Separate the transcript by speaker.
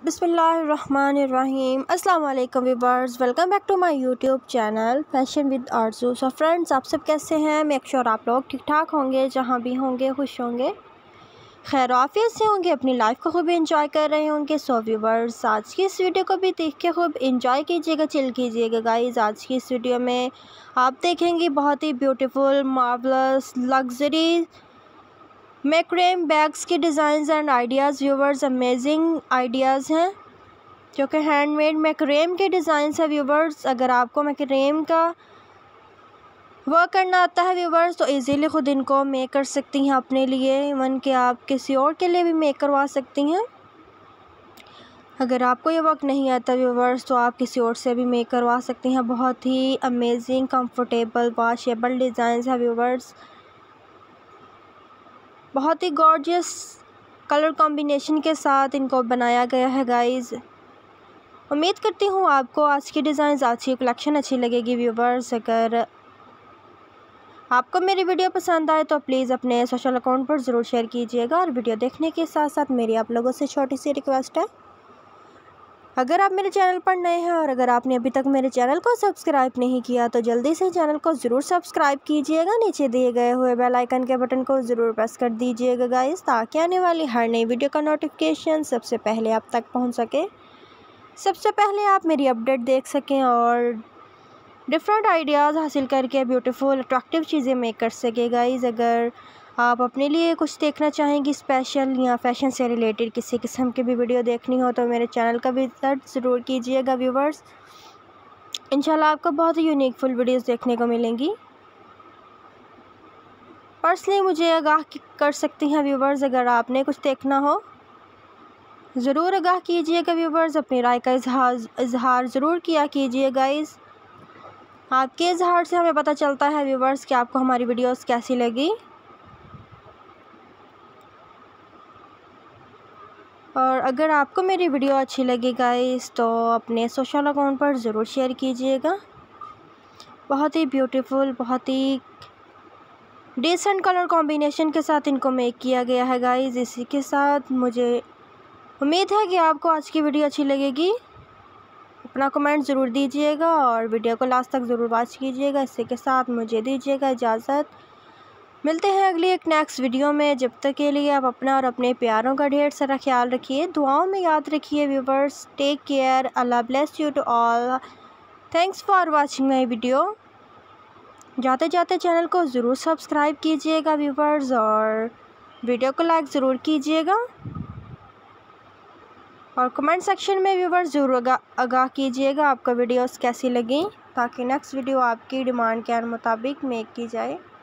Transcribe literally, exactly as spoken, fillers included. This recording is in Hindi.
Speaker 1: बिस्मिल्लाहिर्रहमानिर्रहीम। अस्सलाम वालेकुम viewers, welcome back to my YouTube channel fashion with Aarzoo. So friends, आप सब कैसे हैं? मेक श्योर आप लोग ठीक ठाक होंगे, जहाँ भी होंगे खुश होंगे, खैर आफियत से होंगे, अपनी लाइफ को खूब इंजॉय कर रहे होंगे। सो व्यूअर्स, आज की इस वीडियो को भी देख के खूब इंजॉय कीजिएगा, चिल कीजिएगा गाइस। आज की इस वीडियो में आप देखेंगे बहुत ही beautiful, marvellous, luxury macrame bags के designs and ideas. Viewers, amazing ideas हैं जो कि हैंडमेड मैक्रेम के डिज़ाइंस है। व्यूवर्स, अगर आपको मैक्रेम का वर्क करना आता है व्यूवर्स, तो इजीली ख़ुद इनको मेक कर सकती हैं अपने लिए, इवन कि आप किसी और के लिए भी मेक करवा सकती हैं। अगर आपको ये वर्क नहीं आता व्यूवर्स, तो आप किसी और से भी मेक करवा सकती हैं। बहुत ही अमेजिंग, कंफर्टेबल, वॉशेबल डिज़ाइंस है व्यूवर्स। बहुत ही गॉर्जियस कलर कॉम्बिनेशन के साथ इनको बनाया गया है गाइस। उम्मीद करती हूँ आपको आज की डिज़ाइंस, आज की कलेक्शन अच्छी लगेगी व्यूवर्स। अगर आपको मेरी वीडियो पसंद आए तो प्लीज़ अपने सोशल अकाउंट पर ज़रूर शेयर कीजिएगा। और वीडियो देखने के साथ साथ मेरी आप लोगों से छोटी सी रिक्वेस्ट है, अगर आप मेरे चैनल पर नए हैं और अगर आपने अभी तक मेरे चैनल को सब्सक्राइब नहीं किया तो जल्दी से चैनल को ज़रूर सब्सक्राइब कीजिएगा। नीचे दिए गए हुए बेल आइकन के बटन को ज़रूर प्रेस कर दीजिएगा गाइस, ताकि आने वाली हर नई वीडियो का नोटिफिकेशन सबसे पहले आप तक पहुंच सके, सबसे पहले आप मेरी अपडेट देख सकें और डिफरेंट आइडियाज़ हासिल करके ब्यूटीफुल अट्रैक्टिव चीज़ें मेक कर सके गाइस। अगर आप अपने लिए कुछ देखना चाहेंगी स्पेशल या फैशन से रिलेटेड किसी किस्म की भी वीडियो देखनी हो तो मेरे चैनल का विजिट ज़रूर कीजिएगा व्यूवर्स। इंशाल्लाह आपको बहुत ही यूनिक फुल वीडियोस देखने को मिलेंगी। पर्सनली मुझे आगाह कर सकती हैं व्यूवर्स, अगर आपने कुछ देखना हो ज़रूर आगाह कीजिएगा व्यूवर्स। अपनी राय का इजहार इजहार ज़रूर किया कीजिए गाइस। आपके इजहार से हमें पता चलता है व्यूवर्स कि आपको हमारी वीडियोस कैसी लगी। और अगर आपको मेरी वीडियो अच्छी लगी गाइस, तो अपने सोशल अकाउंट पर ज़रूर शेयर कीजिएगा। बहुत ही ब्यूटीफुल, बहुत ही डिसेंट कलर कॉम्बिनेशन के साथ इनको मेक किया गया है गाइस। इसी के साथ मुझे उम्मीद है कि आपको आज की वीडियो अच्छी लगेगी। अपना कमेंट ज़रूर दीजिएगा और वीडियो को लास्ट तक ज़रूर वॉच कीजिएगा। इसी के साथ मुझे दीजिएगा इजाज़त। मिलते हैं अगली एक नेक्स्ट वीडियो में। जब तक के लिए आप अपना और अपने प्यारों का ढेर सारा ख्याल रखिए, दुआओं में याद रखिए viewers. Take care, Allah bless you to all. Thanks for watching my video. जाते जाते चैनल को ज़रूर सब्सक्राइब कीजिएगा व्यूवर्स और वीडियो को लाइक ज़रूर कीजिएगा। और कमेंट सेक्शन में व्यूवर्स ज़रूर आगाह कीजिएगा आपको वीडियोस कैसी लगी, ताकि नेक्स्ट वीडियो आपकी डिमांड के मुताबिक मेक की जाए।